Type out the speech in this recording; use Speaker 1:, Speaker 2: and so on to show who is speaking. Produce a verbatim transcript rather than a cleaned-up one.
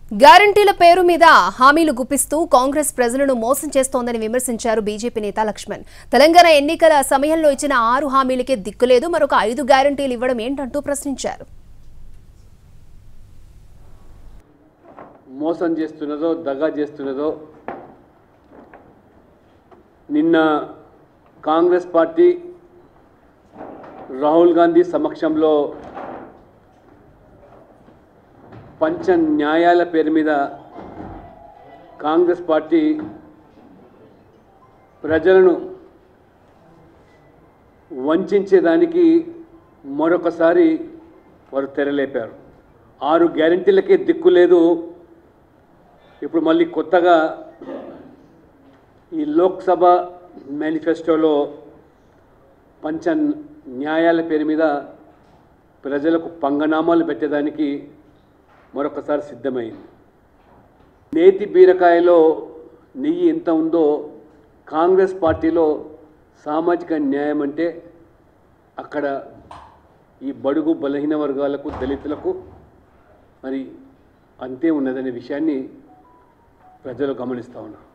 Speaker 1: గ్యారంటీల పేరు మీద హామీలు గుప్పిస్తూ కాంగ్రెస్ ప్రజలను మోసం చేస్తోందని విమర్శించారు బీజేపీ నేత లక్ష్మణ్. తెలంగాణ ఎన్నికల సమయంలో ఇచ్చిన ఆరు హామీలకే దిక్కులేదు, మరొక ఐదు గ్యారంటీలు ఇవ్వడం ఏంటంటూ ప్రశ్నించారు.
Speaker 2: మోసం చేస్తున్నదో దగా చేస్తున్నదో నిన్న కాంగ్రెస్ పార్టీ రాహుల్ గాంధీ సమక్షంలో పంచ న్యాయాల పేరు మీద కాంగ్రెస్ పార్టీ ప్రజలను వంచేదానికి మరొకసారి వారు తెరలేపారు. ఆరు గ్యారెంటీలకే దిక్కు లేదు. ఇప్పుడు మళ్ళీ కొత్తగా ఈ లోక్సభ మేనిఫెస్టోలో పంచ న్యాయాల పేరు మీద ప్రజలకు పంగనామాలు పెట్టేదానికి మరొకసారి సిద్ధమైంది. నేతి బీరకాయలో నెయ్యి ఎంత ఉందో కాంగ్రెస్ పార్టీలో సామాజిక న్యాయం అంటే అక్కడ ఈ బడుగు బలహీన వర్గాలకు దళితులకు మరి అంతే ఉన్నదనే విషయాన్ని ప్రజలు గమనిస్తూ ఉన్నారు.